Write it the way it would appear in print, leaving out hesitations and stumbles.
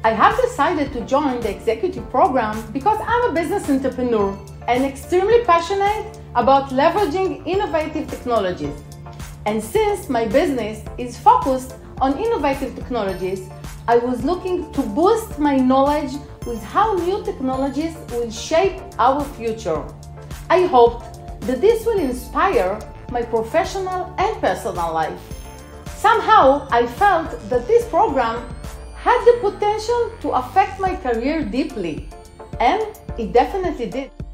I have decided to join the executive program because I'm a business entrepreneur and extremely passionate about leveraging innovative technologies. And since my business is focused on innovative technologies, I was looking to boost my knowledge with how new technologies will shape our future. I hoped that this will inspire my professional and personal life. Somehow, I felt that this program had the potential to affect my career deeply, and it definitely did.